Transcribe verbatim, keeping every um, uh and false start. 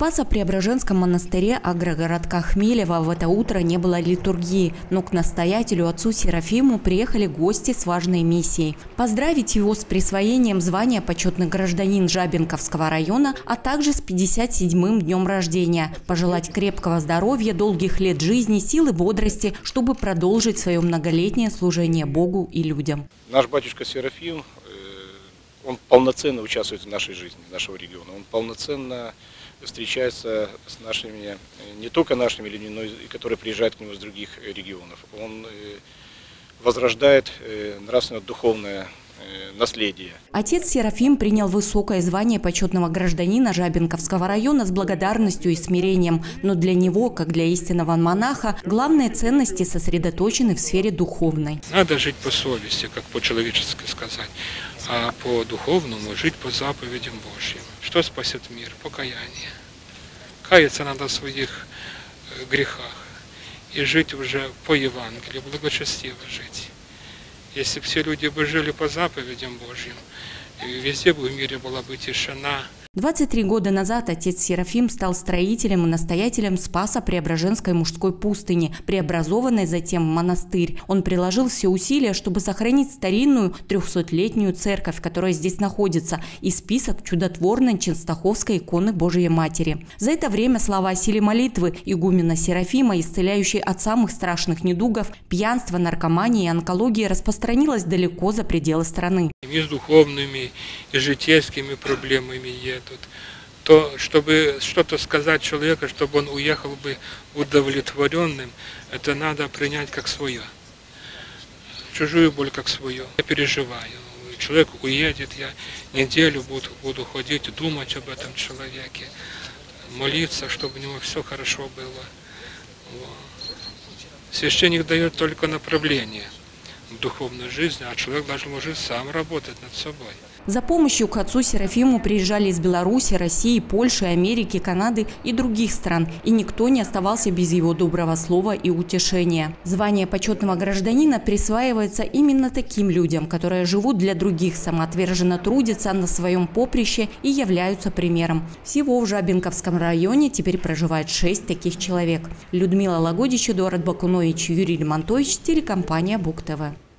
Спасо-Преображенском монастыре агрогородка Хмелева в это утро не было литургии, но к настоятелю отцу Серафиму приехали гости с важной миссией. Поздравить его с присвоением звания почетный гражданин Жабинковского района, а также с пятьдесят седьмым днем рождения. Пожелать крепкого здоровья, долгих лет жизни, силы, бодрости, чтобы продолжить свое многолетнее служение Богу и людям. Наш батюшка Серафим, он полноценно участвует в нашей жизни, нашего региона. Он полноценно встречается с нашими, не только нашими людьми, но и которые приезжают к нему из других регионов. Он возрождает нравственно-духовное наследие. Отец Серафим принял высокое звание почетного гражданина Жабинковского района с благодарностью и смирением. Но для него, как для истинного монаха, главные ценности сосредоточены в сфере духовной. Надо жить по совести, как по-человечески сказать, а по-духовному жить по заповедям Божьим. Что спасет мир? Покаяние. Каяться надо в своих грехах и жить уже по Евангелию, благочестиво жить. Если все люди бы жили по заповедям Божьим, везде бы в мире была бы тишина. двадцать три года назад отец Серафим стал строителем и настоятелем Спасо-Преображенской мужской пустыни, преобразованной затем в монастырь. Он приложил все усилия, чтобы сохранить старинную трехсотлетнюю церковь, которая здесь находится, и список чудотворной Ченстаховской иконы Божией Матери. За это время слава о силе молитвы игумена Серафима, исцеляющей от самых страшных недугов, пьянства, наркомании и онкологии, распространилась далеко за пределы страны. И с духовными, и житейскими проблемами едут. То, чтобы что-то сказать человеку, чтобы он уехал бы удовлетворенным, это надо принять как свое. Чужую боль как свое. Я переживаю. Человек уедет, я неделю буду, буду ходить, думать об этом человеке, молиться, чтобы у него все хорошо было. Вот. Священник дает только направление в духовной жизни, а человек должен может сам работать над собой. За помощью к отцу Серафиму приезжали из Беларуси, России, Польши, Америки, Канады и других стран. И никто не оставался без его доброго слова и утешения. Звание почетного гражданина присваивается именно таким людям, которые живут для других, самоотверженно трудятся на своем поприще и являются примером. Всего в Жабинковском районе теперь проживает шесть таких человек. Людмила Лагодич, Эдуард Бакунович, Юрий Лемонтович, телекомпания Бук ТВ.